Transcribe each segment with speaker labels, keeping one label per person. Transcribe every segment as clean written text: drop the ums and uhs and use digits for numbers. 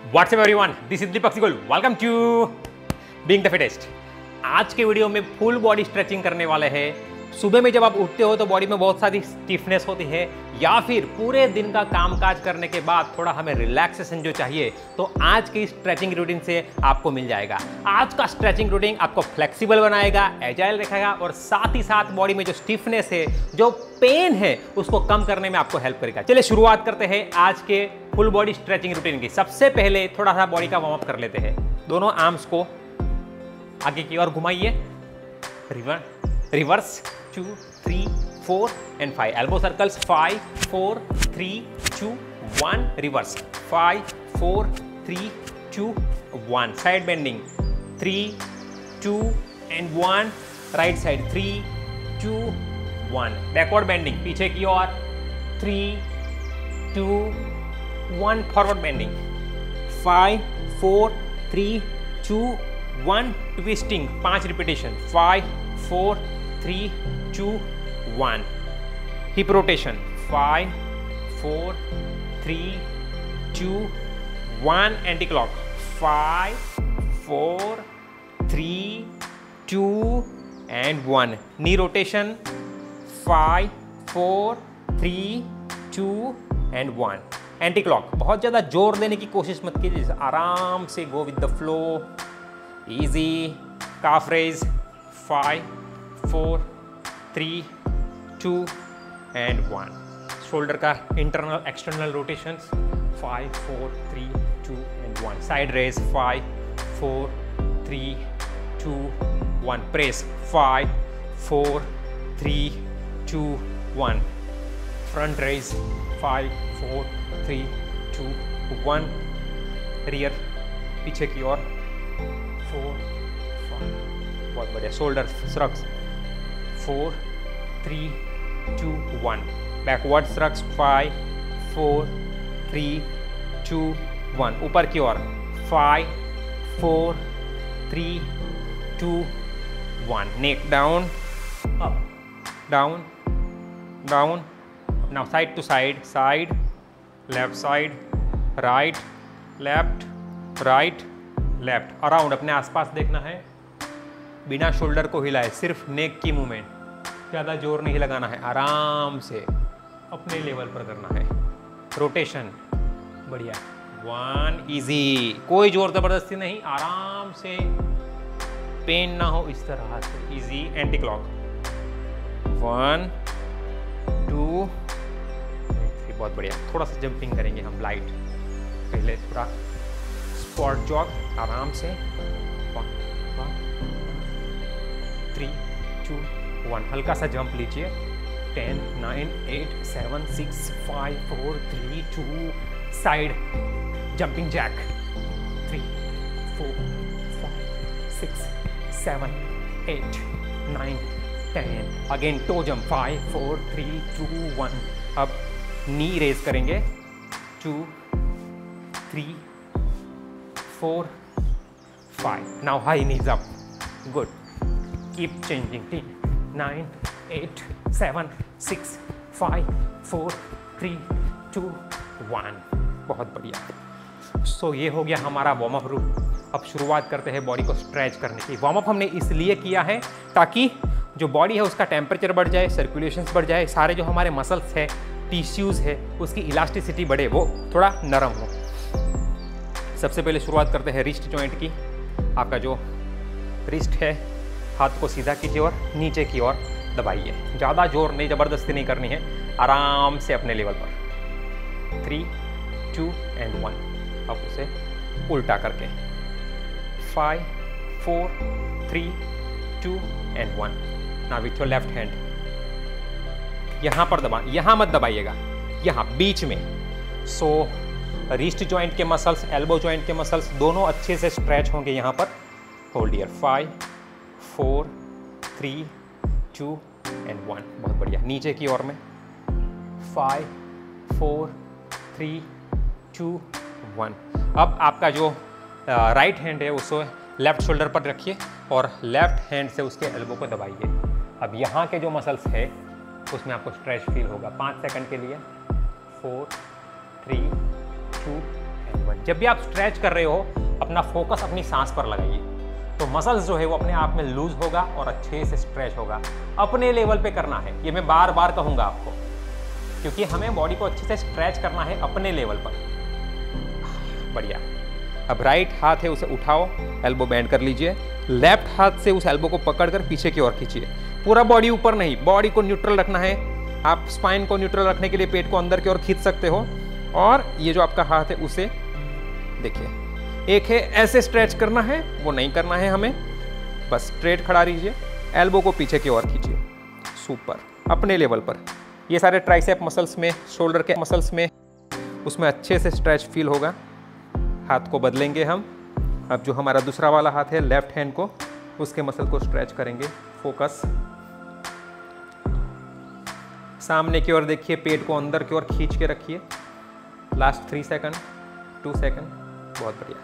Speaker 1: WhatsApp everyone, this is Deepak Sigol. Welcome to being the fittest. आज के video में full body stretching करने वाले हैं। सुबह में जब आप उठते हो तो बॉडी में बहुत सारी स्टिफनेस होती है, या फिर पूरे दिन का कामकाज करने के बाद थोड़ा हमें रिलैक्सेशन जो चाहिए, तो आज की स्ट्रेचिंग रूटीन से आपको मिल जाएगा। आज का स्ट्रेचिंग रूटीन आपको फ्लेक्सिबल बनाएगा, एजाइल रखेगा और साथ ही साथ बॉडी में जो स्टिफनेस है, जो पेन है, उसको कम करने में आपको हेल्प करेगा। चलिए शुरुआत करते हैं आज के फुल बॉडी स्ट्रेचिंग रूटीन की। सबसे पहले थोड़ा सा बॉडी का वार्म अप कर लेते हैं। दोनों आर्म्स को आगे की ओर घुमाइए, reverse 2 3 4 and 5 elbow circles 5 4 3 2 1 reverse 5 4 3 2 1 side bending 3 2 and 1 right side 3 2 1 backward bending पीछे की ओर 3 2 1 forward bending 5 4 3 2 1 twisting 5 repetition 5 4 3 2 1 hip rotation 5 4 3 2 1 anti-clock 5 4 3 2 and 1 knee rotation 5 4 3 2 and 1 anti-clock। बहुत ज़्यादा जोर देने की कोशिश मत कीजिए, आराम से go with the flow, easy. Calf raise 5 4 3 2 and 1 shoulder का internal external rotations 5 4 3 2 and 1 side raise 5 4 3 2 1 press 5 4 3 2 1 front raise 5 4 3 2 1 rear पीछे की ओर 4 5 बहुत बढ़िया। शोल्डर श्रग्स 4 3 2 1 बैकवर्ड श्रग्स 5 4 3 2 1 ऊपर की ओर 5 4 3 2 1 neck down up down down. Now side to side, side left side, right left right left, around अपने आसपास देखना है, बिना शोल्डर को हिलाए, सिर्फ नेक की मूवमेंट, ज़्यादा जोर नहीं लगाना है, आराम से अपने लेवल पर करना है। रोटेशन बढ़िया 1 इजी, कोई जोर ज़बरदस्ती नहीं, आराम से, पेन ना हो, इस तरह से इजी। एंटी क्लॉक 1 2 3 बहुत बढ़िया। थोड़ा सा जंपिंग करेंगे हम लाइट, पहले थोड़ा स्पॉट जॉग आराम से 3 2 1 हल्का सा जंप लीजिए। 10 9 8 7 6 5 4 3 2 side jumping jack 3 4 5 6 7 8 9 10 again toe jump 5 4 3 2 1। अब नी रेज करेंगे 2 3 4 5। Now high knees up, good. Keep changing 10 9 8 7 6 5 4 3 2 1 बहुत बढ़िया। सो ये हो गया हमारा वार्म अप रूम। अब शुरुआत करते हैं बॉडी को स्ट्रेच करने की। वार्म अप हमने इसलिए किया है ताकि जो बॉडी है उसका टेम्परेचर बढ़ जाए, सर्कुलेशंस बढ़ जाए, सारे जो हमारे मसल्स है, टिश्यूज़ है, उसकी इलास्टिसिटी बढ़े, वो थोड़ा नरम हो। सबसे पहले शुरुआत करते हैं रिस्ट जॉइंट की। आपका जो रिस्ट है, हाथ को सीधा कीजिए और नीचे की ओर दबाइए। ज़्यादा जोर नहीं, ज़बरदस्ती नहीं करनी है, आराम से अपने लेवल पर। 3 2 and 1। अब उसे उल्टा करके 5 4 3 2 and 1। Now with your left hand यहाँ पर दबा, यहाँ मत दबाइएगा, यहाँ बीच में। सो रिस्ट जॉइंट के मसल्स, एल्बो जॉइंट के मसल्स दोनों अच्छे से स्ट्रेच होंगे यहाँ पर। होल्ड हियर 5 4 3 2 and 1 बहुत बढ़िया। नीचे की ओर में 5 4 3 2 1। अब आपका जो राइट हैंड है उसको लेफ्ट शोल्डर पर रखिए और लेफ्ट हैंड से उसके एल्बो को दबाइए। अब यहाँ के जो मसल्स है उसमें आपको स्ट्रेच फील होगा। 5 सेकंड के लिए 4 3 2 and 1। जब भी आप स्ट्रेच कर रहे हो अपना फोकस अपनी सांस पर लगाइए, तो मसल्स जो है वो अपने आप में लूज होगा और अच्छे से स्ट्रेच होगा। अपने लेवल पे करना है, ये मैं बार बार कहूँगा आपको, क्योंकि हमें बॉडी को अच्छे से स्ट्रेच करना है अपने लेवल पर। बढ़िया। अब राइट हाथ है उसे उठाओ, एल्बो बैंड कर लीजिए, लेफ्ट हाथ से उस एल्बो को पकड़कर पीछे की ओर खींचिए। पूरा बॉडी ऊपर नहीं, बॉडी को न्यूट्रल रखना है। आप स्पाइन को न्यूट्रल रखने के लिए पेट को अंदर की ओर खींच सकते हो, और ये जो आपका हाथ है उसे देखिए, एक है ऐसे स्ट्रेच करना है, वो नहीं करना है हमें, बस स्ट्रेट खड़ा रहिए, एल्बो को पीछे की ओर खींचिए। सुपर, अपने लेवल पर। ये सारे ट्राइसेप मसल्स में, शोल्डर के मसल्स में, उसमें अच्छे से स्ट्रेच फील होगा। हाथ को बदलेंगे हम। अब जो हमारा दूसरा वाला हाथ है लेफ्ट हैंड को, उसके मसल को स्ट्रेच करेंगे। फोकस, सामने की ओर देखिए, पेट को अंदर की ओर खींच के रखिए। लास्ट 3 सेकंड, 2 सेकंड, बहुत बढ़िया।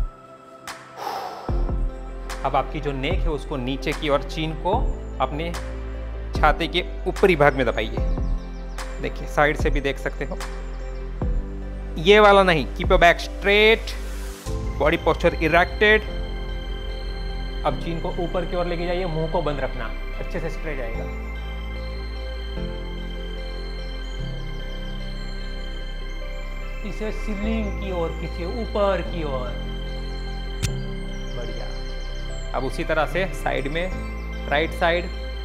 Speaker 1: अब आपकी जो नेक है उसको नीचे की ओर, चीन को अपने छाती के ऊपरी भाग में दबाइए। देखिए साइड से भी देख सकते हो, ये वाला नहीं, keep your back straight, body posture erected. अब चीन को ऊपर की ओर लेके जाइए, मुंह को बंद रखना, अच्छे से स्ट्रेच आएगा। इसे सीलिंग की ओर खींचिए, ऊपर की ओर। बढ़िया। अब उसी तरह से साइड में, राइट साइड,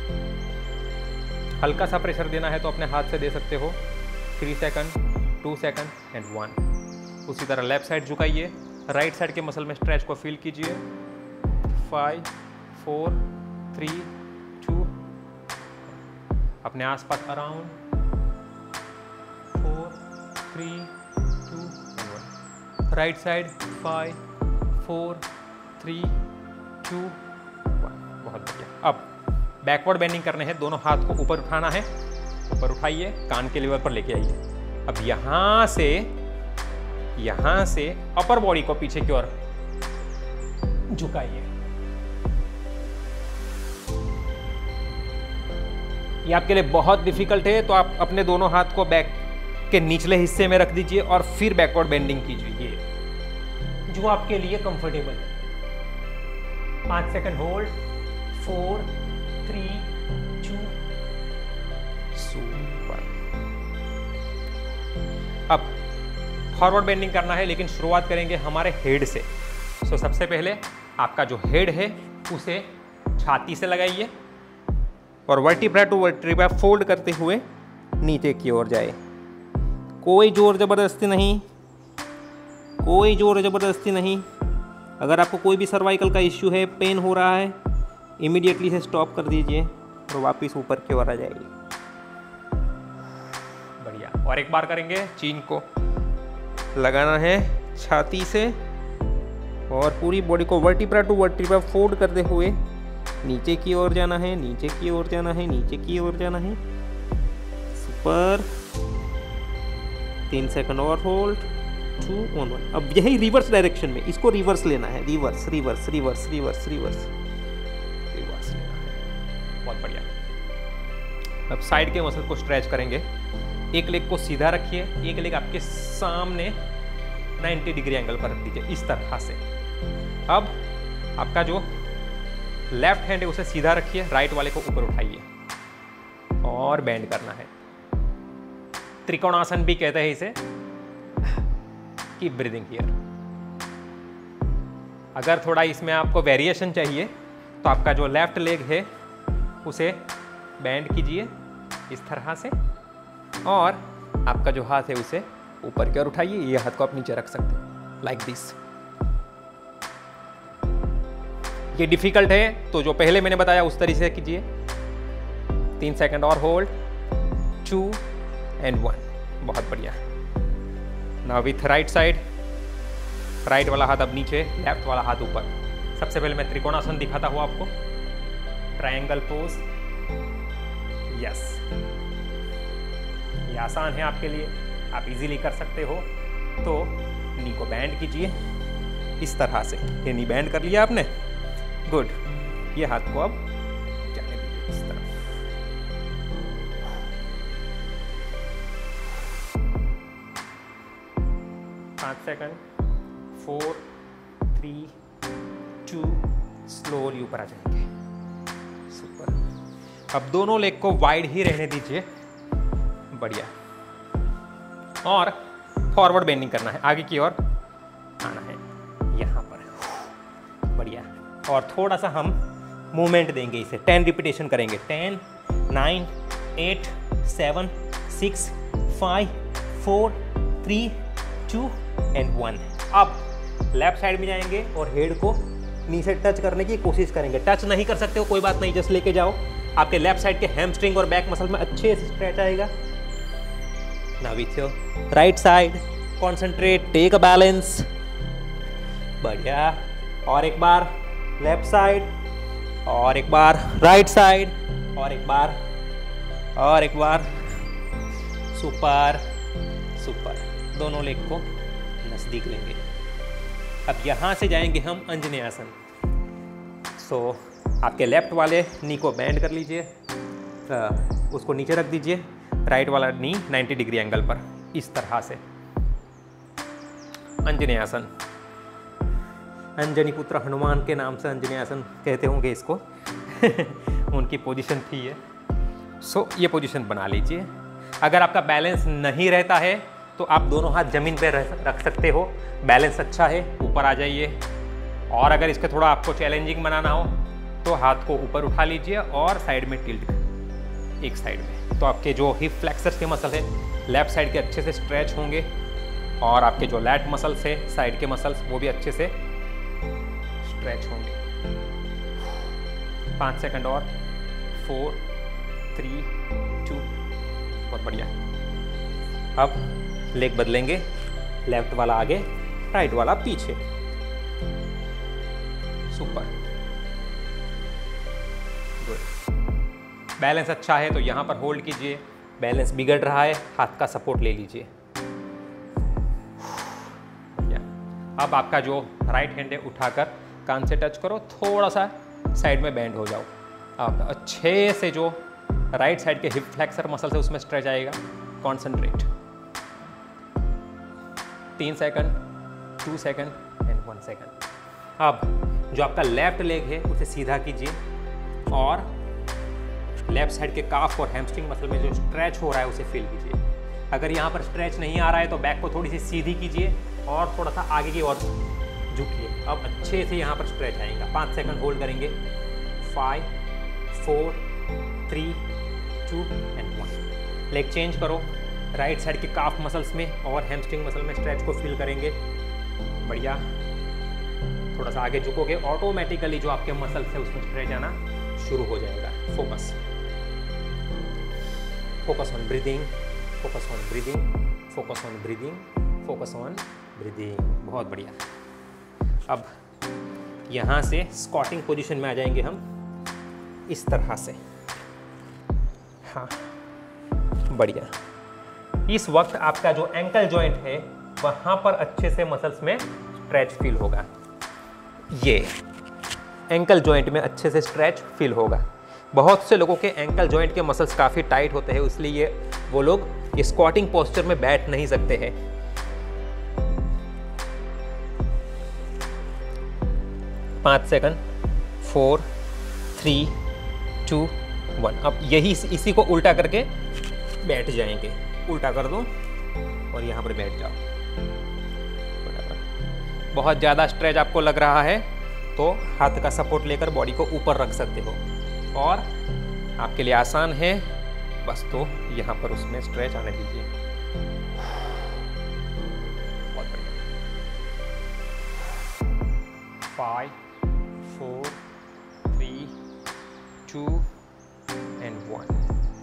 Speaker 1: हल्का सा प्रेशर देना है तो अपने हाथ से दे सकते हो। 3 सेकंड, 2 सेकंड एंड 1। उसी तरह लेफ्ट साइड झुकाइए, राइट साइड के मसल में स्ट्रेच को फील कीजिए। 5 4 3 2, अपने आसपास अराउंड 4 3 2 1। Right side 5 4 3 2 1। बहुत बढ़िया। अब बैकवर्ड बेंडिंग करने हैं, दोनों हाथ को ऊपर उठाना है। ऊपर उठाइए, कान के लेवल पर लेके आइए। अब यहां से अपर बॉडी को पीछे की ओर झुकाइए। ये आपके लिए बहुत डिफिकल्ट है, तो आप अपने दोनों हाथ को बैक के निचले हिस्से में रख दीजिए और फिर बैकवर्ड बेंडिंग कीजिए, जो आपके लिए कंफर्टेबल है। 5 सेकंड होल्ड, 4 3 2। सुपर। अब फॉरवर्ड बेंडिंग करना है, लेकिन शुरुआत करेंगे हमारे हेड से। सो सबसे पहले आपका जो हेड है उसे छाती से लगाइए और वर्टिब्रा टू वर्टिब्रा फोल्ड करते हुए नीचे की ओर जाए। कोई जोर जबरदस्ती नहीं, कोई जोर जबरदस्ती नहीं। अगर आपको कोई भी सर्वाइकल का इश्यू है, पेन हो रहा है, इमीडिएटली से स्टॉप कर दीजिए और वापस ऊपर की ओर आ जाइए। बढ़िया। और एक बार करेंगे। चीन को लगाना है छाती से और पूरी बॉडी को वर्टिब्रा टू वर्टिब्रा फोल्ड करते हुए नीचे की ओर जाना है, नीचे की ओर जाना है, नीचे की ओर जाना है। सुपर। 3 सेकंड और होल्ड। 2 1 1। अब यही रिवर्स डायरेक्शन में, इसको रिवर्स लेना है। Reverse reverse reverse reverse reverse reverse लेना है। बहुत बढ़िया। अब साइड के मसल को स्ट्रेच करेंगे। एक लेग को सीधा रखिए, एक लेग आपके सामने 90 डिग्री एंगल पर रख दीजिए, इस तरह से। अब आपका जो लेफ्ट हैंड है उसे सीधा रखिए, राइट वाले को ऊपर उठाइए और बेंड करना है। त्रिकोणासन भी कहते हैं इसे। Keep breathing here. अगर थोड़ा इसमें आपको वेरिएशन चाहिए तो आपका जो लेफ्ट लेग है उसे बेंड कीजिए इस तरह से, और आपका जो हाथ है उसे ऊपर की ओर उठाइए। ये हाथ को आप नीचे रख सकते हैं, लाइक दिस। ये डिफिकल्ट है तो जो पहले मैंने बताया उस तरीके से कीजिए। 3 सेकंड और होल्ड। 2 एंड 1। बहुत बढ़िया। Now with right side, right वाला हाथ अब नीचे, लेफ्ट वाला हाथ ऊपर। सबसे पहले मैं त्रिकोणासन दिखाता हूं आपको। Triangle pose. यस, ये आसान है आपके लिए, आप इजीली कर सकते हो। तो नी को बैंड कीजिए इस तरह से। ये नी बैंड कर लिया आपने, गुड। ये हाथ को अब जाने दीजिए इस तरफ। पाँच सेकंड, 4 3 2, स्लोली ऊपर आ जाएंगे। सुपर। अब दोनों लेग को वाइड ही रहने दीजिए। बढ़िया। और फॉरवर्ड बेंडिंग करना है, आगे की ओर आना है यहाँ पर। बढ़िया। और थोड़ा सा हम मूवमेंट देंगे इसे, 10 रिपीटेशन करेंगे। 10 9 8 7 6 5 4 3 2 एंड 1। अब लेफ्ट साइड में जाएंगे और हेड को नी से टच करने की कोशिश करेंगे। टच नहीं कर सकते हो कोई बात नहीं, जस्ट लेके जाओ। आपके लेफ्ट साइड के हैमस्ट्रिंग और बैक मसल में अच्छे से स्ट्रेच आएगा। Now with your right side concentrate, take a balance. बढ़िया। और एक बार लेफ्ट साइड, और एक बार राइट साइड, और एक बार, और एक बार। Super super. दोनों लेग को नजदीक लेंगे। अब यहाँ से जाएंगे हम अंजनेयासन। सो आपके लेफ्ट वाले नी को बेंड कर लीजिए, उसको नीचे रख दीजिए। राइट वाला नी 90 डिग्री एंगल पर, इस तरह से। अंजनेयासन, अंजनी पुत्र हनुमान के नाम से अंजनेयासन कहते होंगे इसको। उनकी पोजीशन थी ये। सो ये पोजीशन बना लीजिए। अगर आपका बैलेंस नहीं रहता है तो आप दोनों हाथ जमीन पे रख सकते हो। बैलेंस अच्छा है, ऊपर आ जाइए। और अगर इसके थोड़ा आपको चैलेंजिंग बनाना हो तो हाथ को ऊपर उठा लीजिए और साइड में टिल्ट, एक साइड में। तो आपके जो हिप फ्लेक्सर्स के मसल है लेफ्ट साइड के अच्छे से स्ट्रेच होंगे, और आपके जो लैट मसल्स है साइड के मसल्स वो भी अच्छे से स्ट्रेच होंगे। 5 सेकंड और। 4 3 2। बहुत बढ़िया। अब लेग बदलेंगे, लेफ्ट वाला आगे, राइट वाला पीछे। Super good. बैलेंस अच्छा है तो यहां पर होल्ड कीजिए। बैलेंस बिगड़ रहा है, हाथ का सपोर्ट ले लीजिए। अब आपका जो राइट हैंड है उठाकर कान से टच करो, थोड़ा सा साइड में बेंड हो जाओ। आप अच्छे से जो राइट साइड के हिप फ्लेक्सर मसल है उसमें स्ट्रेच आएगा। Concentrate. 3 second, 2 second and 1 second. अब जो आपका लेफ्ट लेग है उसे सीधा कीजिए और लेफ्ट साइड के काफ और हैमस्ट्रिंग मसल में जो स्ट्रेच हो रहा है उसे फील कीजिए। अगर यहाँ पर स्ट्रेच नहीं आ रहा है तो बैक को थोड़ी सी सीधी कीजिए और थोड़ा सा आगे की ओर झुकिए। अब अच्छे से यहाँ पर स्ट्रेच आएगा। 5 सेकंड होल्ड करेंगे। 5 4 3 2 एंड 1। लेग चेंज करो। राइट साइड के काफ मसल्स में और हैमस्ट्रिंग मसल में स्ट्रेच को फील करेंगे। बढ़िया। थोड़ा सा आगे झुकोगे, ऑटोमेटिकली जो आपके मसल्स है उसमें स्ट्रेच आना शुरू हो जाएगा। Focus, focus on breathing, focus on breathing, focus on breathing, focus on breathing. बहुत बढ़िया। अब यहाँ से स्क्वाटिंग पोजीशन में आ जाएंगे हम, इस तरह से। हाँ, बढ़िया। इस वक्त आपका जो एंकल जॉइंट है वहाँ पर अच्छे से मसल्स में स्ट्रेच फील होगा। ये एंकल जॉइंट में अच्छे से स्ट्रेच फील होगा। बहुत से लोगों के एंकल जॉइंट के मसल्स काफ़ी टाइट होते हैं, इसलिए वो लोग ये स्क्वाटिंग पोस्चर में बैठ नहीं सकते हैं। पाँच सेकंड। 4 3 2 1। अब यही इसी को उल्टा करके बैठ जाएंगे। उल्टा कर दो और यहाँ पर बैठ जाओ। बहुत ज़्यादा स्ट्रेच आपको लग रहा है तो हाथ का सपोर्ट लेकर बॉडी को ऊपर रख सकते हो, और आपके लिए आसान है बस। तो यहाँ पर उसमें स्ट्रेच आने दीजिए। बहुत बढ़िया। 5 4 3 2 एंड 1।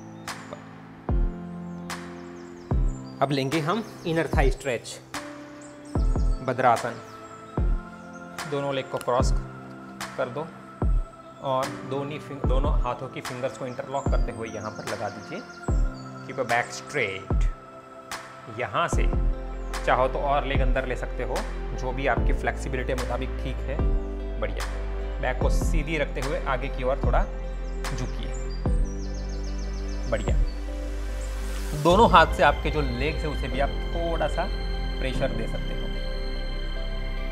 Speaker 1: अब लेंगे हम इनर थाई स्ट्रेच, भद्रासन। दोनों लेग को क्रॉस कर दो और दोनों हाथों की फिंगर्स को इंटरलॉक करते हुए यहाँ पर लगा दीजिए। Keep a back straight. यहाँ से चाहो तो और लेग अंदर ले सकते हो, जो भी आपकी फ्लेक्सिबिलिटी मुताबिक ठीक है। बढ़िया। बैक को सीधी रखते हुए आगे की ओर थोड़ा झुकिए। बढ़िया। दोनों हाथ से आपके जो लेग्स है उसे भी आप थोड़ा सा प्रेशर दे सकते हो।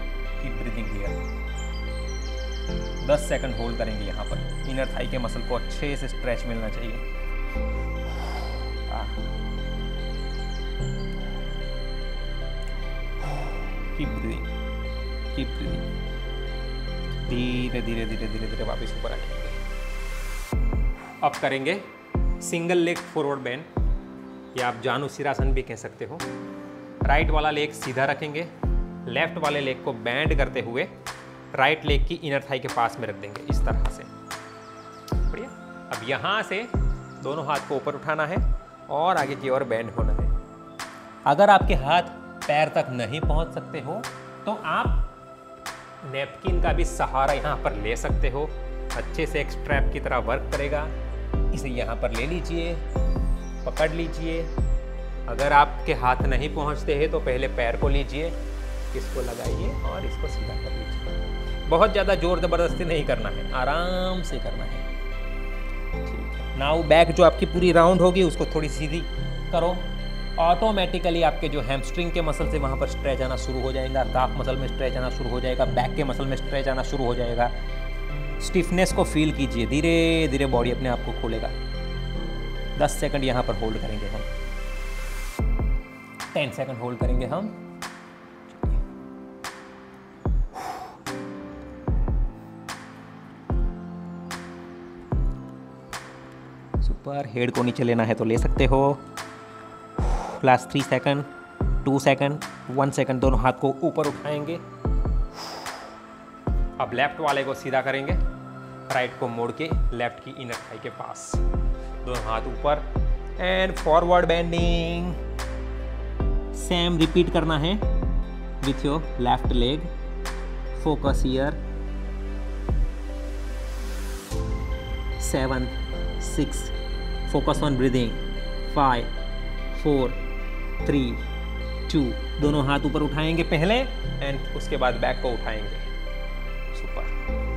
Speaker 1: 10 सेकंड होल्ड करेंगे यहाँ पर। इनर थाई के मसल को अच्छे से स्ट्रेच मिलना चाहिए। Keep breathing, keep breathing. धीरे धीरे धीरे धीरे धीरे वापस ऊपर आएंगे। अब करेंगे सिंगल लेग फॉरवर्ड बेंड, या आप जानु सिरासन भी कह सकते हो। राइट वाला लेग सीधा रखेंगे, लेफ्ट वाले लेग को बैंड करते हुए राइट लेग की इनर थाई के पास में रख देंगे, इस तरह से। बढ़िया। अब यहाँ से दोनों हाथ को ऊपर उठाना है और आगे की ओर बैंड होना है। अगर आपके हाथ पैर तक नहीं पहुँच सकते हो तो आप नैपकिन का भी सहारा यहाँ पर ले सकते हो। अच्छे से एक स्ट्रैप की तरह वर्क करेगा। इसे यहाँ पर ले लीजिए, पकड़ लीजिए। अगर आपके हाथ नहीं पहुँचते हैं तो पहले पैर को लीजिए, इसको लगाइए और इसको सीधा कर लीजिए। बहुत ज़्यादा जोर ज़बरदस्ती नहीं करना है, आराम से करना है। ठीक है। नाउ बैक जो आपकी पूरी राउंड होगी उसको थोड़ी सीधी करो। ऑटोमेटिकली आपके जो हैमस्ट्रिंग के मसल से वहाँ पर स्ट्रेच आना शुरू हो जाएगा, काफ मसल में स्ट्रेच आना शुरू हो जाएगा, बैक के मसल में स्ट्रेच आना शुरू हो जाएगा। स्टिफनेस को फील कीजिए, धीरे धीरे बॉडी अपने आप को खोलेगा। 10 सेकंड यहाँ पर होल्ड करेंगे हम, 10 सेकंड होल्ड करेंगे हम। सुपर। हेड को नीचे लेना है तो ले सकते हो। Last 3 second, 2 second, 1 second. दोनों हाथ को ऊपर उठाएंगे। अब लेफ्ट वाले को सीधा करेंगे, राइट को मोड़ के लेफ्ट की इनर थाई के पास, दोनों हाथ ऊपर and forward bending. Same repeat करना है with your left leg. Focus here. 7, 6, focus on breathing. 5, 4, 3, 2। दोनों हाथ ऊपर उठाएंगे पहले एंड उसके बाद बैक को उठाएंगे। सुपर।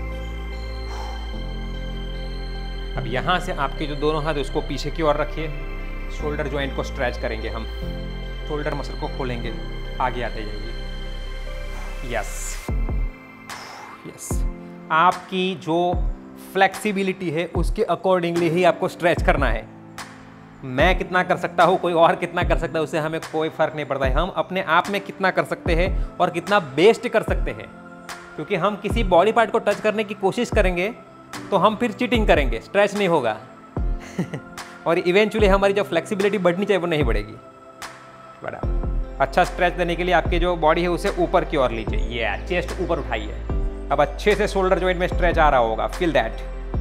Speaker 1: अब यहां से आपके जो दोनों हाथ उसको पीछे की ओर रखिए। शोल्डर जॉइंट को स्ट्रेच करेंगे हम, शोल्डर मसल को खोलेंगे, आगे आते जाइए। Yes yes. आपकी जो फ्लेक्सिबिलिटी है उसके अकॉर्डिंगली ही आपको स्ट्रेच करना है। मैं कितना कर सकता हूँ, कोई और कितना कर सकता है, उससे हमें कोई फर्क नहीं पड़ता है। हम अपने आप में कितना कर सकते हैं और कितना बेस्ट कर सकते हैं, क्योंकि हम किसी बॉडी पार्ट को टच करने की कोशिश करेंगे तो हम फिर चीटिंग करेंगे, स्ट्रेच नहीं होगा और इवेंचुअली हमारी जो फ्लेक्सिबिलिटी बढ़नी चाहिए वो नहीं बढ़ेगी। बराबर। अच्छा स्ट्रेच देने के लिए आपकी जो बॉडी है उसे ऊपर की ओर लीजिए। ये चेस्ट ऊपर उठाइए। अब अच्छे से शोल्डर जॉइंट में स्ट्रेच आ रहा होगा, फील दैट।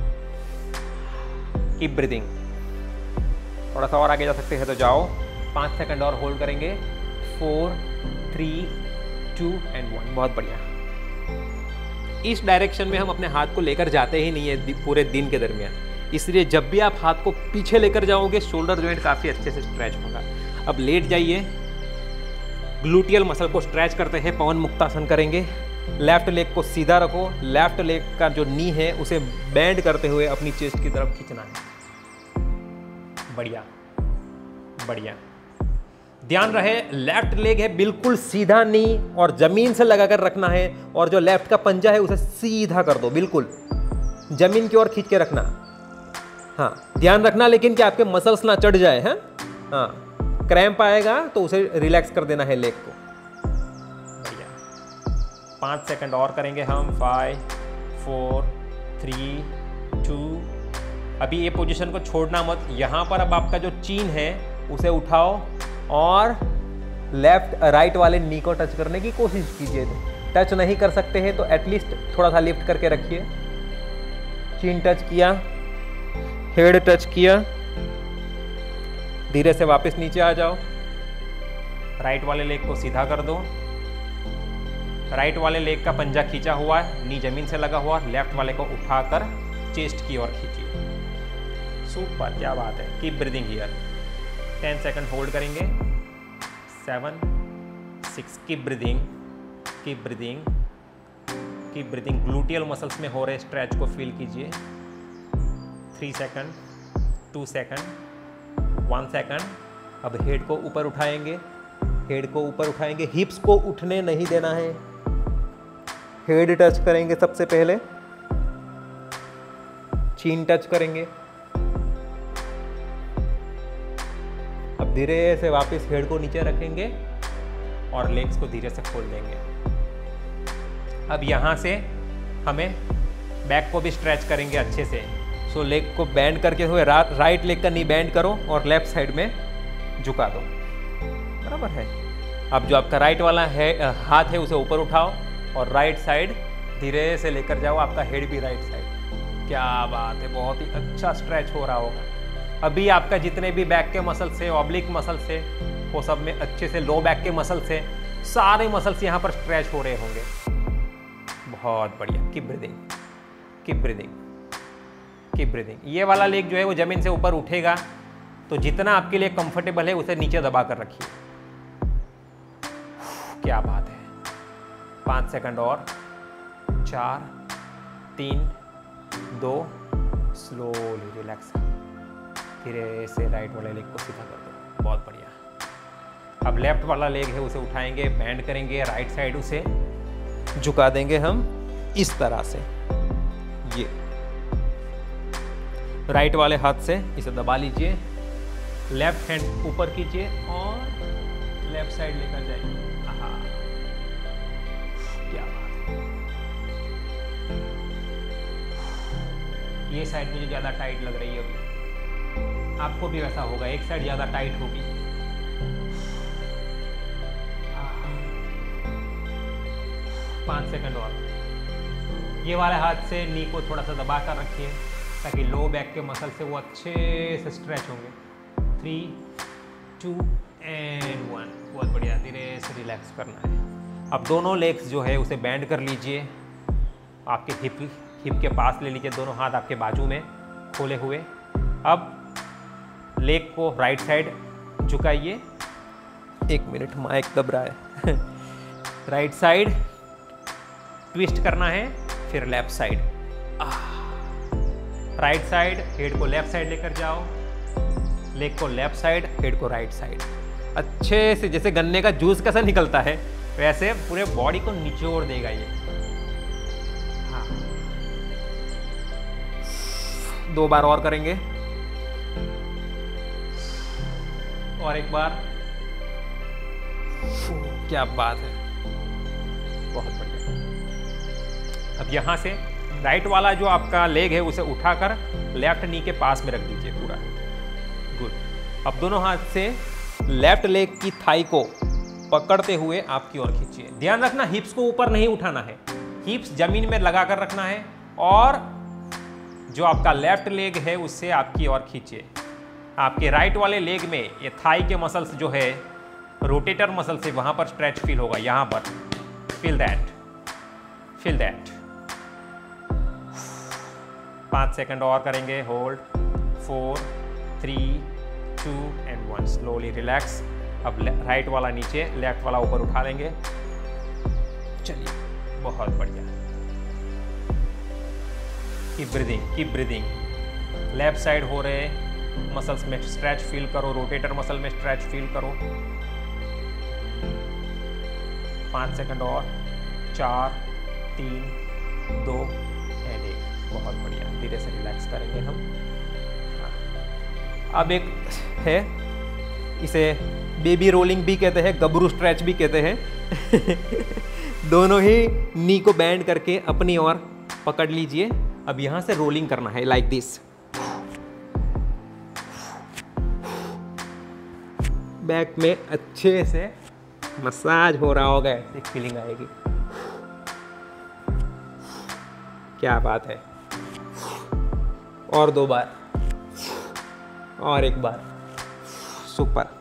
Speaker 1: Keep breathing. थोड़ा सा और आगे जा सकते हैं तो जाओ। 5 सेकंड और होल्ड करेंगे। 4, 3, 2 एंड 1। बहुत बढ़िया। इस डायरेक्शन में हम अपने हाथ को लेकर जाते ही नहीं है पूरे दिन के दरमियान, इसलिए जब भी आप हाथ को पीछे लेकर जाओगे शोल्डर जॉइंट काफी अच्छे से स्ट्रेच होगा। अब लेट जाइए, ग्लूटियल मसल को स्ट्रेच करते हैं, पवन मुक्तासन करेंगे। लेफ्ट लेग को सीधा रखो, लेफ्ट लेग का जो नी है उसे बेंड करते हुए अपनी चेस्ट की तरफ खींचना है। बढ़िया बढ़िया। ध्यान रहे लेफ्ट लेग है बिल्कुल सीधा नी और जमीन से लगाकर रखना है, और जो लेफ्ट का पंजा है उसे सीधा कर दो, बिल्कुल जमीन की ओर खींच के रखना। हाँ, ध्यान रखना लेकिन कि आपके मसल्स ना चढ़ जाए। हाँ हाँ, क्रैम्प आएगा तो उसे रिलैक्स कर देना है लेग को। बढ़िया। 5 सेकंड और करेंगे हम। 5, 4, 3, 2। अभी ये पोजीशन को छोड़ना मत। यहाँ पर अब आपका जो चीन है उसे उठाओ और लेफ्ट राइट वाले नी को टच करने की कोशिश कीजिए। टच नहीं कर सकते हैं तो एटलीस्ट थोड़ा सा लिफ्ट करके रखिए। चीन टच किया, हेड टच किया, धीरे से वापस नीचे आ जाओ। राइट वाले लेग को सीधा कर दो। राइट वाले लेग का पंजा खींचा हुआ है, नी जमीन से लगा हुआ। लेफ्ट वाले को उठाकर चेस्ट की ओर खींचिए। सुपर, क्या बात है। Keep breathing here. 10 second hold करेंगे। 7, 6। Keep breathing, keep breathing, keep breathing. Gluteal muscles में हो रहे स्ट्रेच को फील कीजिए। 3 सेकंड, 2 सेकंड, 1 सेकंड। अब हेड को ऊपर उठाएंगे, हेड को ऊपर उठाएंगे। हिप्स को उठने नहीं देना है। हेड टच करेंगे सबसे पहले। चीन टच करेंगे। अब धीरे से वापस हेड को नीचे रखेंगे और लेग्स को धीरे से खोल देंगे। अब यहाँ से हमें बैक को भी स्ट्रेच करेंगे अच्छे से। सो लेग को बेंड करके हुए राइट लेग का नी बेंड करो और लेफ्ट साइड में झुका दो, बराबर है। अब जो आपका राइट वाला है हाथ है उसे ऊपर उठाओ और राइट साइड धीरे से लेकर जाओ, आपका हेड भी राइट साइड। क्या बात है, बहुत ही अच्छा स्ट्रेच हो रहा होगा। अभी आपका जितने भी बैक के मसल से, ऑब्लिक मसल से, वो सब में अच्छे से, लो बैक के मसल से, सारे मसल्स यहाँ पर स्ट्रेच हो रहे होंगे। बहुत बढ़िया। Keep breathing, keep breathing, keep breathing. ये वाला लेग जो है वो जमीन से ऊपर उठेगा, तो जितना आपके लिए कंफर्टेबल है उसे नीचे दबा कर रखिए। क्या बात है। 5 सेकंड और, 4, 3, 2, स्लोली रिलैक्स। धीरे से राइट वाले लेग को सीधा कर दो। बहुत बढ़िया। अब लेफ्ट वाला लेग है उसे उठाएंगे, बेंड करेंगे, राइट साइड उसे झुका देंगे हम इस तरह से। ये राइट वाले हाथ से इसे दबा लीजिए, लेफ्ट हैंड ऊपर कीजिए और लेफ्ट साइड लेकर जाइए। क्या बात है। ये साइड मुझे ज्यादा टाइट लग रही है अभी, आपको भी वैसा होगा, एक साइड ज्यादा टाइट होगी। 5 सेकंड और। ये वाले हाथ से नी को थोड़ा सा दबा कर रखिए ताकि लो बैक के मसल से वो अच्छे से स्ट्रेच होंगे। 3, 2 एंड 1। बहुत बढ़िया। धीरे से रिलैक्स करना है। अब दोनों लेग्स जो है उसे बेंड कर लीजिए, आपके हिप के पास ले लीजिए, दोनों हाथ आपके बाजू में खोले हुए। अब लेग को राइट साइड झुकाइए। 1 मिनट, माइक दब रहा है। राइट साइड ट्विस्ट करना है, फिर left side. Right side, head को लेफ्ट साइड लेकर जाओ, लेग को लेफ्ट साइड, हेड को राइट साइड। अच्छे से, जैसे गन्ने का जूस कैसा निकलता है वैसे पूरे बॉडी को निचोड़ देगा ये। हाँ, 2 बार और करेंगे, और एक बार। क्या बात है, बहुत बढ़िया। अब यहां से राइट वाला जो आपका लेग है उसे उठाकर लेफ्ट नी के पास में रख दीजिए पूरा। गुड। अब दोनों हाथ से लेफ्ट लेग की थाई को पकड़ते हुए आपकी ओर खींचिए। ध्यान रखना, हिप्स को ऊपर नहीं उठाना है, हिप्स जमीन में लगाकर रखना है, और जो आपका लेफ्ट लेग है उससे आपकी ओर खींचिए। आपके राइट वाले लेग में ये थाई के मसल्स जो है, रोटेटर मसल से वहां पर स्ट्रेच फील होगा, यहां पर। Feel that, feel that. 5 second और करेंगे। होल्ड। 4, 3, 2 एंड 1। Slowly relax. अब राइट वाला नीचे, लेफ्ट वाला ऊपर उठा लेंगे। चलिए, बहुत बढ़िया। Keep breathing, keep breathing. Left side हो रहे मसल्स में स्ट्रेच फील करो, रोटेटर मसल में स्ट्रेच फील करो। 5 सेकंड और। 4, 3, 2 एंड 1। बहुत बढ़िया। धीरे से रिलैक्स करेंगे हम। हाँ। अब एक है, इसे बेबी रोलिंग भी कहते हैं, गबरू स्ट्रेच भी कहते हैं। दोनों ही नी को बेंड करके अपनी ओर पकड़ लीजिए। अब यहां से रोलिंग करना है, लाइक दिस। बैक में अच्छे से मसाज हो रहा होगा, एक फीलिंग आएगी। क्या बात है। और 2 बार, और 1 बार। सुपर।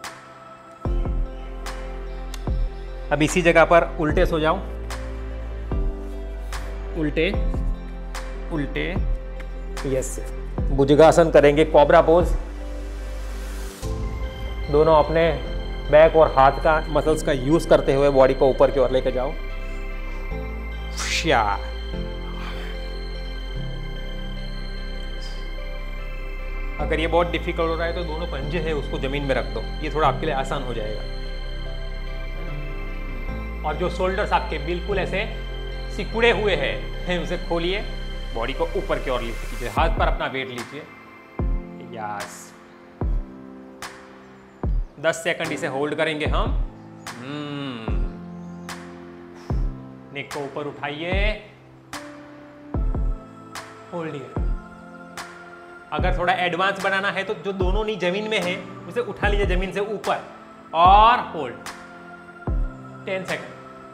Speaker 1: अब इसी जगह पर उल्टे सो जाओ। उल्टे उल्टे, यस। भुजंगासन करेंगे, कोबरा पोज। दोनों अपने बैक और हाथ का मसल्स का यूज करते हुए बॉडी को ऊपर की ओर लेकर जाओ। अगर ये बहुत डिफिकल्ट हो रहा है तो दोनों पंजे हैं उसको जमीन में रख दो, ये थोड़ा आपके लिए आसान हो जाएगा। और जो शोल्डर्स आपके बिल्कुल ऐसे सिकुड़े हुए हैं उसे खोलिए, बॉडी को ऊपर की ओर लिफ्ट कीजिए, हाथ पर अपना वेट लीजिए। यस, 10 सेकंड इसे होल्ड करेंगे हम। नेक को ऊपर उठाइए, होल्ड। अगर थोड़ा एडवांस बनाना है तो जो दोनों नी जमीन में है उसे उठा लीजिए जमीन से ऊपर और होल्ड 10 सेकंड।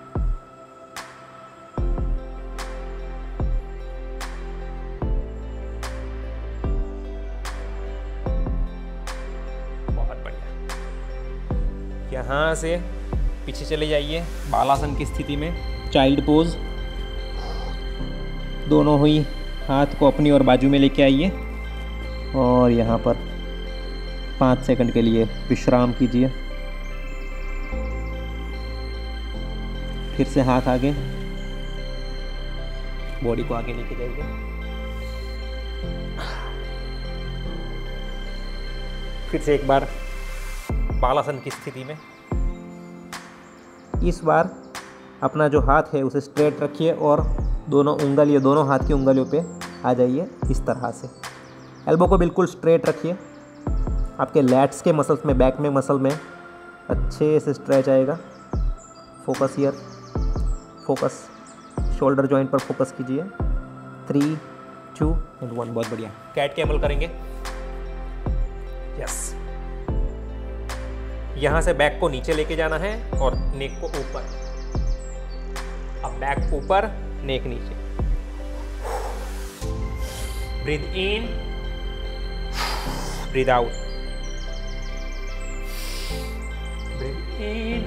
Speaker 1: बहुत बढ़िया। यहां से पीछे चले जाइए बालासन की स्थिति में, चाइल्ड पोज। दोनों हुई हाथ को अपनी और बाजू में लेके आइए और यहाँ पर 5 सेकंड के लिए विश्राम कीजिए। फिर से हाथ आगे, बॉडी को आगे लेके जाइए। फिर से एक बार बालासन की स्थिति में। इस बार अपना जो हाथ है उसे स्ट्रेट रखिए और दोनों उंगलियों, दोनों हाथ की उंगलियों पे आ जाइए इस तरह से। एल्बो को बिल्कुल स्ट्रेट रखिए। आपके लैट्स के मसल्स में, बैक में मसल में अच्छे से स्ट्रेच आएगा। Focus here, focus shoulder joint पर फोकस कीजिए। 3, 2 एंड 1। बहुत बढ़िया। कैट कैमल करेंगे। यस, यहां से बैक को नीचे लेके जाना है और नेक को ऊपर। अब बैक ऊपर, नेक नीचे। Breathe in, breathe out, breathe in.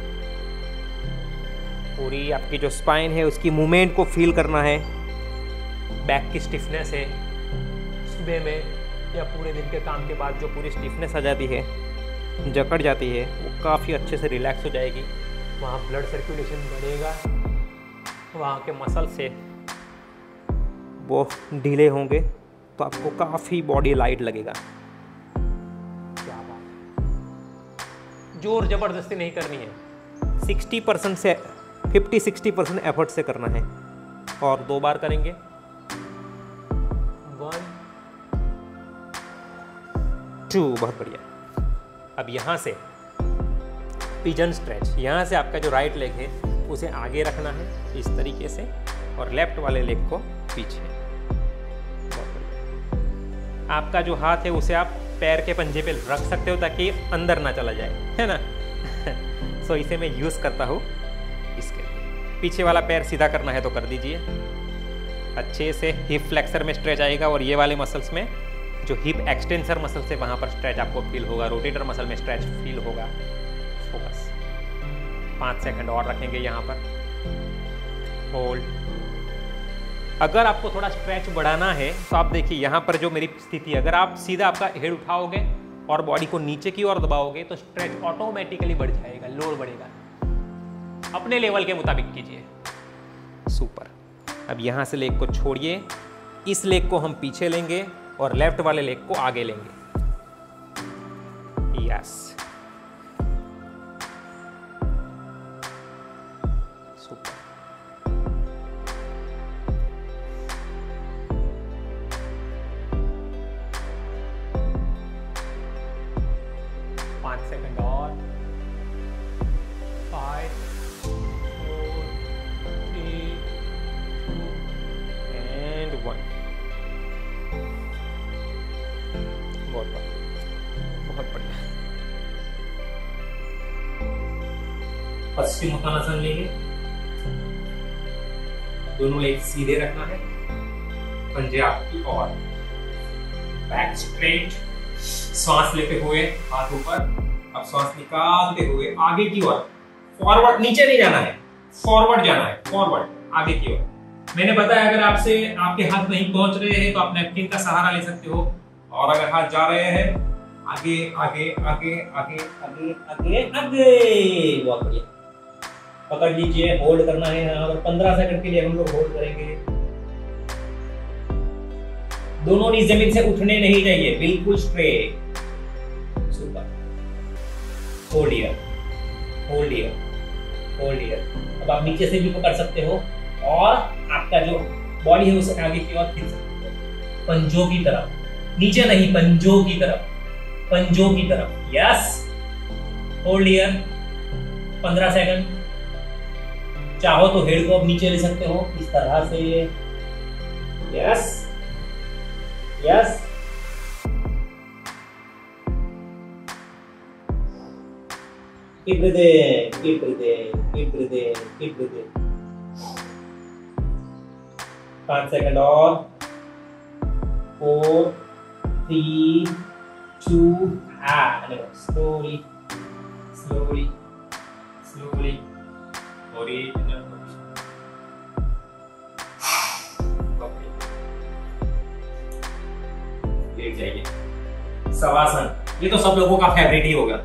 Speaker 1: पूरी आपकी जो स्पाइन है उसकी मूवमेंट को फील करना है। बैक की स्टिफनेस है, सुबह में या पूरे दिन के काम के बाद जो पूरी स्टिफनेस आ जाती है, जकड़ जाती है, वो काफ़ी अच्छे से रिलैक्स हो जाएगी। वहाँ ब्लड सर्कुलेशन बढ़ेगा, वहाँ के मसल से वो ढीले होंगे तो आपको काफ़ी बॉडी लाइट लगेगा। क्या बात है। जोर ज़बरदस्ती नहीं करनी है, 60% से 50-60% एफर्ट से करना है। और 2 बार करेंगे। 1, 2। बहुत बढ़िया। अब यहाँ से पिजन स्ट्रेच। यहाँ से आपका जो राइट लेग है उसे आगे रखना है इस तरीके से और लेफ्ट वाले लेग को पीछे। आपका जो हाथ है उसे आप पैर के पंजे पे रख सकते हो ताकि अंदर ना चला जाए, है ना। सो इसे मैं यूज़ करता हूँ इसके लिए। पीछे वाला पैर सीधा करना है तो कर दीजिए। अच्छे से हिप फ्लेक्सर में स्ट्रेच आएगा और ये वाले मसल्स में जो हिप एक्सटेंसर मसल से वहाँ पर स्ट्रेच आपको फील होगा। रोटेटर मसल में स्ट्रेच फील होगा। फोकस। 5 सेकंड और रखेंगे यहाँ पर। होल्ड। अगर आपको थोड़ा स्ट्रेच बढ़ाना है तो आप देखिए यहाँ पर जो मेरी स्थिति है, अगर आप सीधा आपका हेड उठाओगे और बॉडी को नीचे की ओर दबाओगे तो स्ट्रेच ऑटोमेटिकली बढ़ जाएगा, लोड बढ़ेगा। अपने लेवल के मुताबिक कीजिए। सुपर। अब यहाँ से लेग को छोड़िए, इस लेग को हम पीछे लेंगे और लेफ्ट वाले लेग को आगे लेंगे। Yes, super. सेकंड और 5, 4, 3, 2 एंड 1। बहुत बढ़िया। पश्चिमोत्तानासन लेंगे। दोनों लेग सीधे रखना है, पंजे आपकी और बैक स्ट्रेट। सांस लेते हुए हाथ ऊपर। अब सांस निकालते हुए आगे की ओर, फॉरवर्ड, नीचे नहीं जाना है, फॉरवर्ड जाना है, फॉरवर्ड आगे की ओर। मैंने बताया अगर आपसे आपके हाथ नहीं पहुंच रहे हैं तो आप नैपकिन का सहारा ले सकते हो, और अगर हाथ जा रहे हैं आगे आगे आगे आगे आगे आगे आगे। बहुत बढ़िया। पकड़ लीजिए, होल्ड करना है यहाँ पर 15 सेकंड के लिए हम लोग होल्ड करेंगे। दोनों नी जमीन से उठने नहीं चाहिए, बिल्कुल straight. Super. Hold here, hold here, hold here. अब आप नीचे से भी पकड़ सकते हो और आपका जो बॉडी है उसे आगे की ओर खींच सकते हो, पंजों की तरफ, नीचे नहीं, पंजों की तरफ, पंजों की तरफ। Yes, hold here 15 second. चाहो तो हेड को अब नीचे ले सकते हो इस तरह से। Yes yes, keep breathing, keep breathing, keep breathing, keep breathing। 5 second और। 4 3 2 and slowly slowly slowly body लेट जाइए। शवासन, ये तो सब लोगों का फेवरेट ही होगा।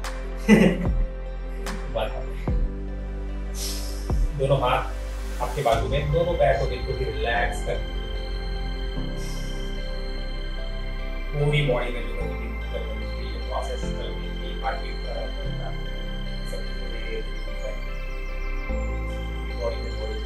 Speaker 1: दोनों हाथ आपके बाजू में, दोनों पैर को बिल्कुल ही रिलैक्स कर, पूरी बॉडी में जो प्रोसेस चल रही है, हार्ट बीट कर रहा है, सब बॉडी में थोड़ी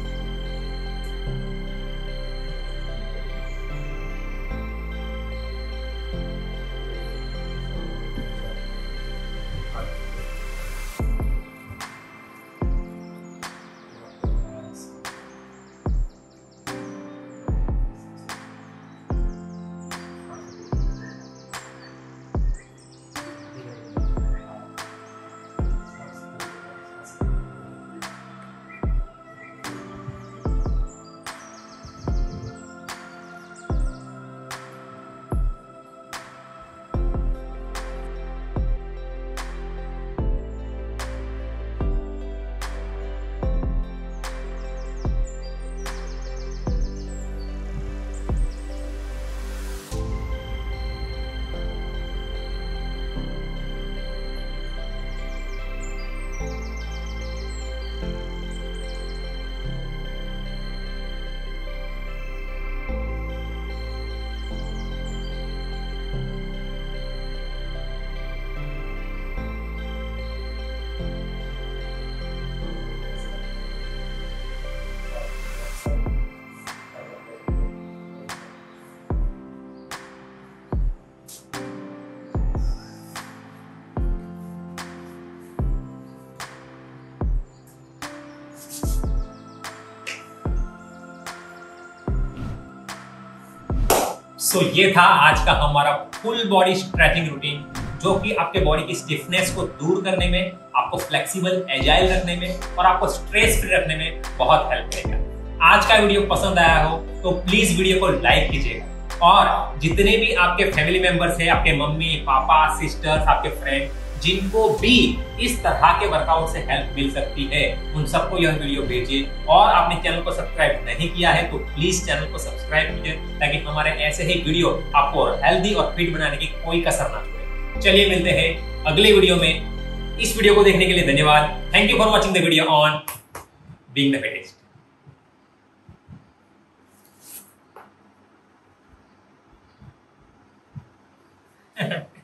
Speaker 1: सो ये था आज का हमारा फुल बॉडी स्ट्रेचिंग रूटीन, जो कि आपके बॉडी की स्टिफनेस को दूर करने में, आपको फ्लेक्सिबल एजाइल रखने में और आपको स्ट्रेस फ्री रखने में बहुत हेल्प करेगा। आज का वीडियो पसंद आया हो तो प्लीज वीडियो को लाइक कीजिएगा, और जितने भी आपके फैमिली मेंबर्स हैं, आपके मम्मी पापा सिस्टर्स, आपके फ्रेंड, जिनको भी इस तरह के वर्कआउट से हेल्प मिल सकती है, उन सबको यह वीडियो भेजिए। और आपने चैनल को सब्सक्राइब नहीं किया है तो प्लीज चैनल को सब्सक्राइब कीजिए, ताकि हमारे ऐसे ही वीडियो आपको हेल्दी और फिट बनाने की कोई कसर ना छोड़े। चलिए मिलते हैं अगले वीडियो में। इस वीडियो को देखने के लिए धन्यवाद। Thank you for watching the video on being the fittest.